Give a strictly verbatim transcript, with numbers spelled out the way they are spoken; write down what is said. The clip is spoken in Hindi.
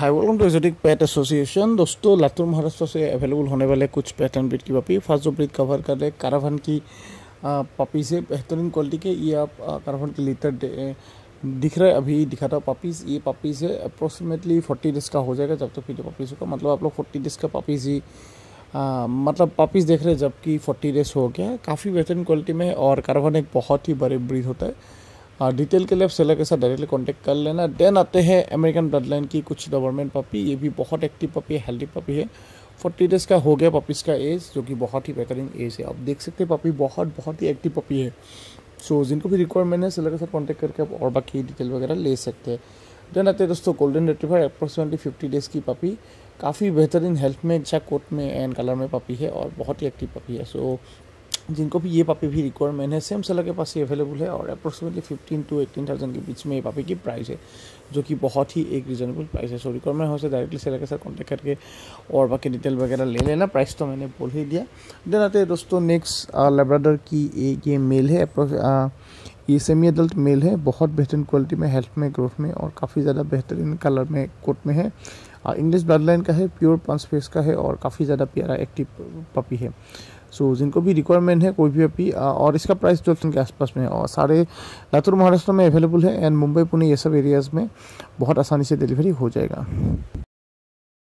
Hi welcome to exotic pet association. दोस्तों, लातूर महाराष्ट्र से अवेलेबल होने वाले कुछ पेट एंड ब्रीड की पपी। फर्स्ट जो ब्रीड कवर कर रहे कारावान की पपी से बेहतरीन क्वालिटी के ये आप कारावान के लीटर दिख रहे अभी दिखाता हूँ पपीज़। ये पपीज़ है अप्रोक्सीमेटली फोर्टी डेज़ का हो जाएगा जब तक फिर पपीज़ का मतलब आप लोग फोर्टी डेज़ का पपीज़ ही आ, मतलब पपीज़ देख रहे हैं जबकि फोर्टी डेज़ हो गया। काफ़ी बेहतरीन क्वालिटी में और कारावान एक बहुत ही बड़ी ब्रीड होता है। डिटेल के लिए आप सेलर के साथ डायरेक्टली कांटेक्ट कर लेना। देन आते हैं अमेरिकन ब्लड लाइन की कुछ डॉबरमैन पपी। ये भी बहुत एक्टिव पपी है, हेल्दी पपी है। फोर्टी डेज़ का हो गया पपीज़ का एज, जो कि बहुत ही बेहतरीन एज है। आप देख सकते हैं पपी बहुत बहुत ही एक्टिव पपी है। सो जिनको भी रिक्वायरमेंट है सेलर के साथ कांटेक्ट करके आप और बाकी डिटेल वगैरह ले सकते हैं। देन आते हैं दोस्तों golden retriever, approximately fifty days की पपी। काफ़ी बेहतरीन हेल्थ में, अच्छा कोट में एंड कलर में पपी है और बहुत ही एक्टिव पपी है। सो जिनको भी ये पपी भी रिक्वायरमेंट है सेम सेलर के पास ये अवेलेबल है और approximately fifteen to eighteen thousand के बीच में ये पपी की प्राइस है, जो कि बहुत ही एक रीजनेबल प्राइस है। सो रिक्वायरमेंट हो से डायरेक्टली सेलर के साथ कॉन्टैक्ट करके और बाकी डिटेल वगैरह ले लेना। प्राइस तो मैंने बोल ही दिया। देन आते हैं दोस्तों नेक्स्ट लैब्राडोर की एक ये मेल है। ये सेमी एडल्ट मेल है, बहुत बेहतरीन क्वालिटी में, हेल्थ में, ग्रोथ में और काफ़ी ज़्यादा बेहतरीन कलर में, कोट में है। इंग्लिश ब्लड लाइन का है, प्योर पंच फेस का है और काफ़ी ज़्यादा प्यारा एक्टिव पपी है। सो so, जिनको भी रिक्वायरमेंट है कोई भी पपी और इसका प्राइस जो के आसपास में है और सारे लातूर महाराष्ट्र में अवेलेबल है एंड मुंबई पुणे ये सब एरियाज़ में बहुत आसानी से डिलीवरी हो जाएगा।